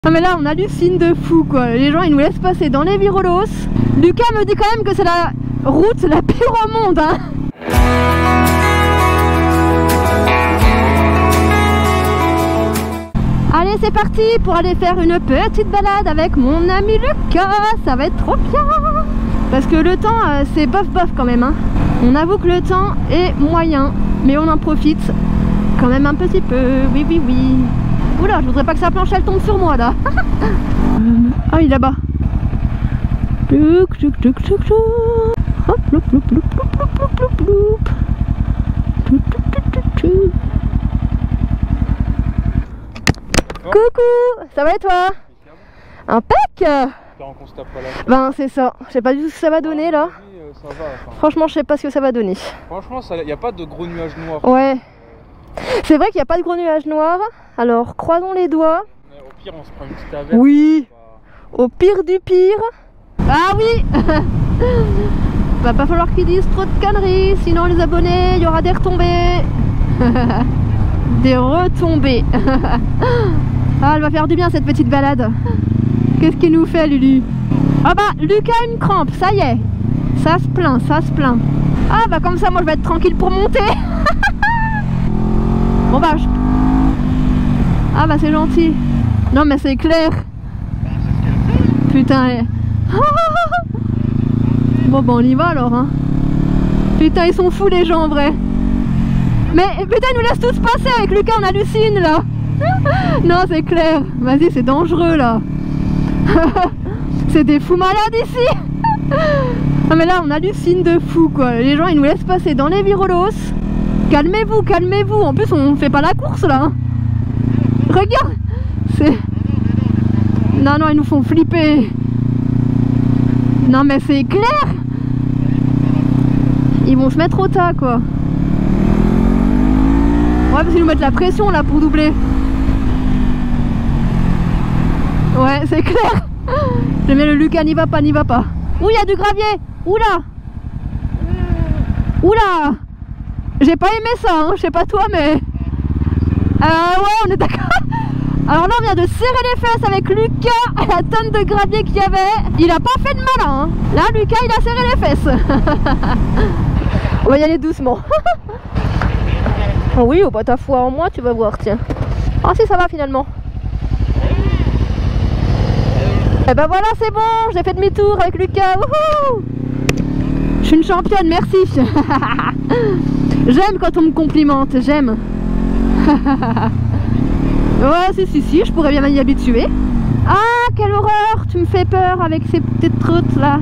Non mais là on hallucine de fou quoi, les gens ils nous laissent passer dans les virolos. Lucas me dit quand même que c'est la route la pire au monde hein. Allez c'est parti pour aller faire une petite balade avec mon ami Lucas, ça va être trop bien. Parce que le temps c'est bof bof quand même hein. On avoue que le temps est moyen, mais on en profite quand même un petit peu, oui oui oui. Oula, je voudrais pas que sa planche elle tombe sur moi là. Ah il est là-bas. Hop, loup, loup, loup, loup, loup, loup, loup. Coucou, ça va et toi? Impec. Ben c'est ça, je sais pas du tout ce que ça va donner là. Ça va, enfin. Franchement je sais pas ce que ça va donner. Franchement il n'y a pas de gros nuages noirs. Ouais. C'est vrai qu'il n'y a pas de gros nuages noirs. Alors croisons les doigts. Au pire on se prend une petite averse. Oui. Au pire du pire. Ah oui. Va pas falloir qu'ils disent trop de conneries, sinon les abonnés, il y aura des retombées. Des retombées. Ah, elle va faire du bien cette petite balade. Qu'est-ce qu'il nous fait Lulu? Ah bah Lucas a une crampe, ça y est. Ça se plaint, ça se plaint. Ah bah comme ça moi je vais être tranquille pour monter. Bon bah ah bah c'est gentil. Non mais c'est clair. Putain. Bon bah on y va alors hein. Putain ils sont fous les gens en vrai. Mais putain ils nous laissent tous passer avec Lucas, on hallucine là. Non c'est clair. Vas-y c'est dangereux là. C'est des fous malades ici. Non mais là on hallucine de fou quoi. Les gens ils nous laissent passer dans les virolos. Calmez-vous, calmez-vous. En plus on fait pas la course là. Regarde. C'est... Non non ils nous font flipper. Non mais c'est clair. Ils vont se mettre au tas quoi. Ouais parce qu'ils nous mettent la pression là pour doubler. Ouais c'est clair. J'aime bien le Lucas, n'y va pas, n'y va pas. Ouh il y a du gravier. Oula. Oula. J'ai pas aimé ça hein, je sais pas toi mais... ouais on est d'accord. Alors là on vient de serrer les fesses avec Lucas à la tonne de gravier qu'il y avait. Il a pas fait de malin hein. Là Lucas il a serré les fesses. On va y aller doucement. Oh oui, oh bah ta foi en moi tu vas voir tiens. Ah si ça va finalement. Et bah voilà c'est bon, j'ai fait demi-tour avec Lucas. Wouhou. Je suis une championne, merci. J'aime quand on me complimente, j'aime. Ouais si, je pourrais bien m'y habituer. Ah quelle horreur, tu me fais peur avec ces petites trottes là.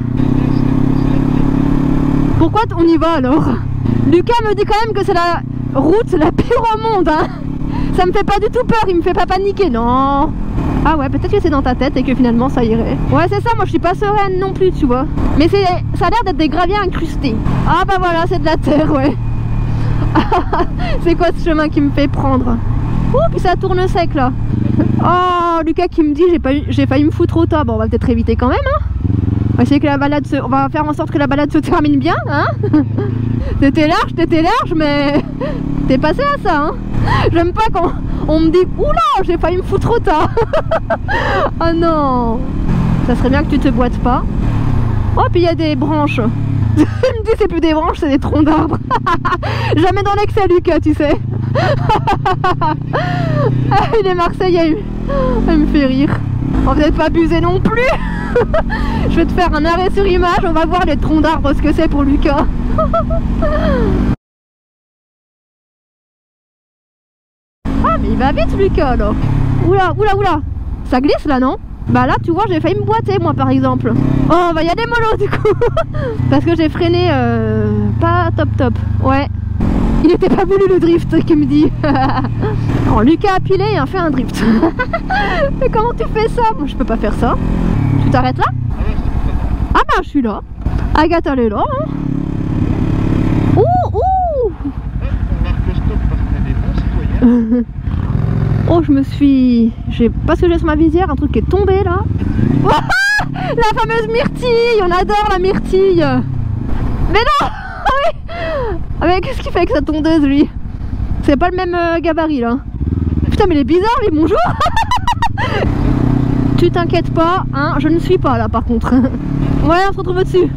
Pourquoi on y va alors? Lucas me dit quand même que c'est la route la pire au monde hein. Ça me fait pas du tout peur, il me fait pas paniquer, non. Ah ouais peut-être que c'est dans ta tête et que finalement ça irait. Ouais c'est ça, moi je suis pas sereine non plus tu vois. Mais ça a l'air d'être des graviers incrustés. Ah bah voilà c'est de la terre ouais. C'est quoi ce chemin qui me fait prendre? Ouh puis ça tourne sec là. Oh Lucas qui me dit j'ai failli me foutre au tas. Bon on va peut-être éviter quand même hein. On va essayer que la balade on va faire en sorte que la balade se termine bien hein. T'étais large mais t'es passé à ça hein. J'aime pas quand on me dit oula j'ai failli me foutre au tas. Oh non. Ça serait bien que tu te boites pas. Oh puis il y a des branches. Il me dit c'est plus des branches c'est des troncs d'arbres. Jamais dans l'excès Lucas tu sais. Il est marseillais. Il me fait rire. On va peut-être pas abuser non plus. Je vais te faire un arrêt sur image. On va voir les troncs d'arbres ce que c'est pour Lucas. Ah mais il va vite Lucas là. Oula oula oula. Ça glisse là non? Bah là tu vois j'ai failli me boiter moi par exemple. Oh on va y aller mollo du coup. Parce que j'ai freiné pas top. Ouais. Il était pas voulu le drift qui me dit. Alors Lucas a pilé et a fait un drift. Mais comment tu fais ça? Moi je peux pas faire ça. Tu t'arrêtes là? Ah bah je suis là. Agathe elle est là hein. Ouh. Oh je me suis... Parce que j'ai sur ma visière un truc qui est tombé là. La fameuse myrtille. On adore la myrtille. Mais non. Ah mais qu'est-ce qu'il fait avec sa tondeuse lui? C'est pas le même gabarit là. Putain mais il est bizarre lui, bonjour. Tu t'inquiètes pas, hein, je ne suis pas là par contre. Ouais, on se retrouve au-dessus.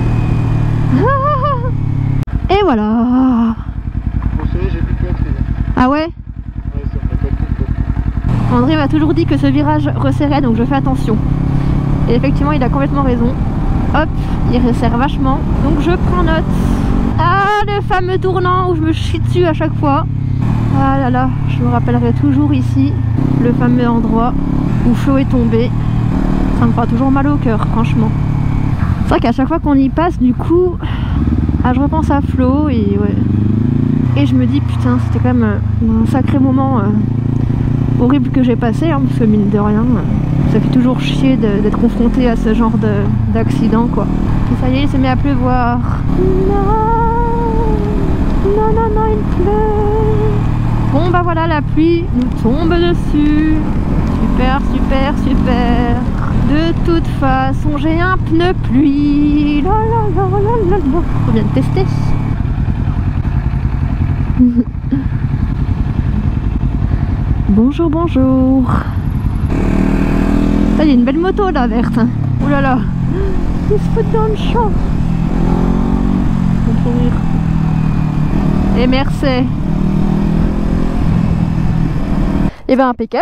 Et voilà. Bon, ça y est, j'ai plus de batterie. Ah ouais? Ouais, ça me fait pas tout. André m'a toujours dit que ce virage resserrait, donc je fais attention. Et effectivement, il a complètement raison. Hop, il resserre vachement, donc je prends note. Ah, le fameux tournant où je me chie dessus à chaque fois. Ah là là, je me rappellerai toujours ici, le fameux endroit où Flo est tombé. Ça me fera toujours mal au cœur, franchement. C'est vrai qu'à chaque fois qu'on y passe, du coup, ah, je repense à Flo et ouais. Et je me dis, putain, c'était quand même un sacré moment horrible que j'ai passé, hein, parce que mine de rien, ça fait toujours chier d'être confronté à ce genre d'accident, quoi. Et ça y est, il se met à pleuvoir. Non, non, non, il pleut. Bon, bah voilà, la pluie nous tombe dessus. Super, super, super. De toute façon, j'ai un pneu pluie. La la la la la la. On vient de tester. Bonjour, bonjour. Ça, il y a une belle moto là, verte. Ouh là là. Il se fout dans le champ. Mon sourire. Et merci. Et ben impeccable.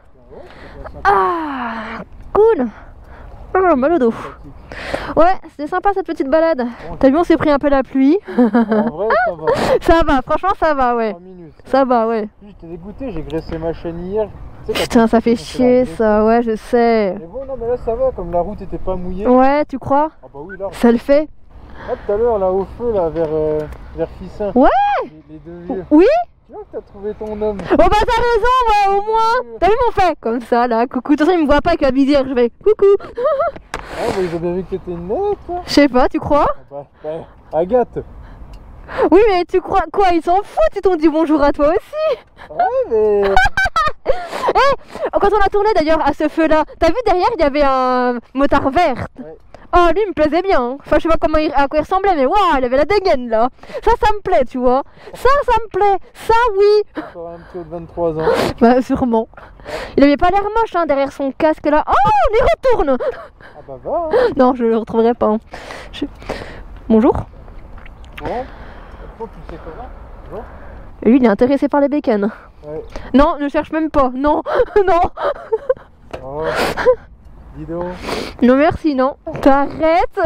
Ah, cool. Oh, mal au dos. Ouais, c'était sympa cette petite balade. T'as vu, on s'est pris un peu la pluie. En vrai, ça va. Ça va, franchement ça va, ouais. 3 minutes. Ça va, ouais. J'étais dégoûté, j'ai graissé ma chaîne hier. Tu sais, Putain, ça fait chier ça, ouais, je sais. Mais bon, non, mais là ça va, comme la route était pas mouillée. Ouais, tu crois? Ah bah oui, là. Ça le fait? Là, tout à l'heure, là, au feu, là, vers Fissin. Ouais. Les deux vieux. Oui. Tu vois que t'as trouvé ton homme. Oh bah t'as raison, ouais, au moins. T'as vu mon fait? Comme ça, là, coucou. De toute façon, il me voit pas avec la visière, je fais coucou. Ah bah ils ont bien vu que t'étais une nette, toi. Je sais pas, tu crois? Agathe. Oui, mais tu crois quoi? Ils s'en foutent, ils t'ont dit bonjour à toi aussi. Ouais, mais... Quand on a tourné d'ailleurs à ce feu-là, t'as vu derrière, il y avait un motard vert. Ouais. Oh, lui, il me plaisait bien. Enfin, je sais pas à quoi il ressemblait, mais waouh, il avait la dégaine là. Ça me plaît, tu vois. Ça me plaît. Ça, oui. Encore un petit de 23 ans. Bah, sûrement. Il avait pas l'air moche, hein, derrière son casque là. Oh, on y retourne. Ah bah va, hein. Non, je le retrouverai pas. Hein. Bonjour. Bon, tu sais comment? Bon. Et lui, il est intéressé par les bacon. Ouais. Non, ne cherche même pas. Non, non. Oh. Dis donc. Non merci, non. T'arrêtes.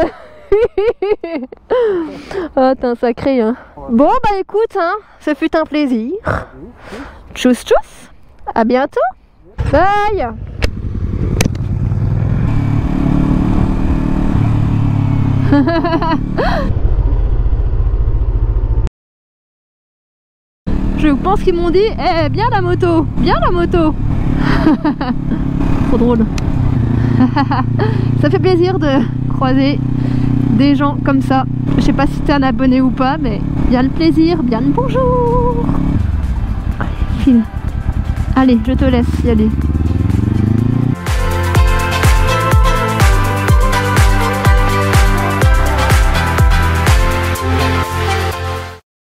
Ah, t'es un sacré, hein. Bon, bah écoute, hein, ce fut un plaisir. Tchuss tchuss. À bientôt. Bye. Je pense qu'ils m'ont dit, eh, bien la moto, bien la moto. Trop drôle. Ça fait plaisir de croiser des gens comme ça. Je sais pas si t'es un abonné ou pas, mais bien le plaisir, bien le bonjour. Allez, file. Allez, je te laisse y aller.